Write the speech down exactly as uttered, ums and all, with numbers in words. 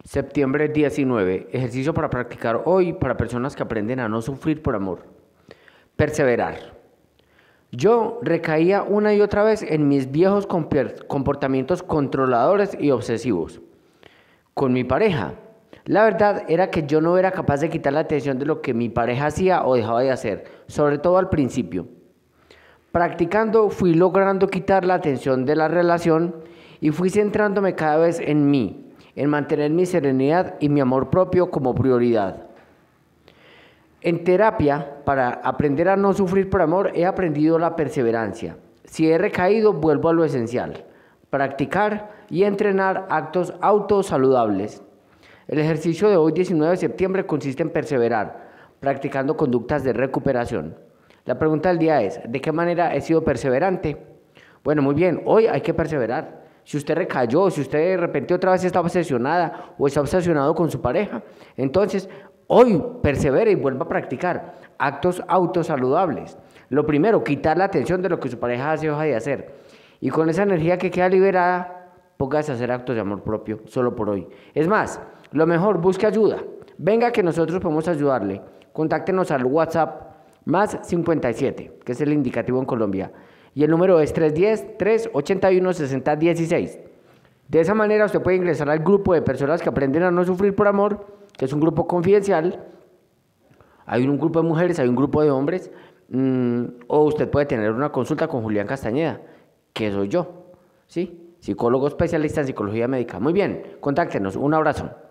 Septiembre diecinueve. Ejercicio para practicar hoy para personas que aprenden a no sufrir por amor. Perseverar. Yo recaía una y otra vez en mis viejos comportamientos controladores y obsesivos. Con mi pareja. La verdad era que yo no era capaz de quitar la atención de lo que mi pareja hacía o dejaba de hacer, sobre todo al principio. Practicando fui logrando quitar la atención de la relación y fui centrándome cada vez en mí, en mantener mi serenidad y mi amor propio como prioridad. En terapia, para aprender a no sufrir por amor, he aprendido la perseverancia. Si he recaído, vuelvo a lo esencial: practicar y entrenar actos autosaludables. El ejercicio de hoy, diecinueve de septiembre, consiste en perseverar, practicando conductas de recuperación. La pregunta del día es: ¿de qué manera he sido perseverante? Bueno, muy bien, hoy hay que perseverar. Si usted recayó, si usted de repente otra vez está obsesionada o está obsesionado con su pareja, entonces hoy persevere y vuelva a practicar actos autosaludables. Lo primero, quitar la atención de lo que su pareja hace o deja de hacer. Y con esa energía que queda liberada, póngase a hacer actos de amor propio solo por hoy. Es más, lo mejor, busque ayuda. Venga que nosotros podemos ayudarle. Contáctenos al WhatsApp más cincuenta y siete, que es el indicativo en Colombia. Y el número es tres uno cero, tres ocho uno, seis cero uno seis. De esa manera usted puede ingresar al grupo de personas que aprenden a no sufrir por amor, que es un grupo confidencial. Hay un grupo de mujeres, hay un grupo de hombres. Mmm, o usted puede tener una consulta con Julián Castañeda, que soy yo, ¿sí? Psicólogo especialista en psicología médica. Muy bien, contáctenos. Un abrazo.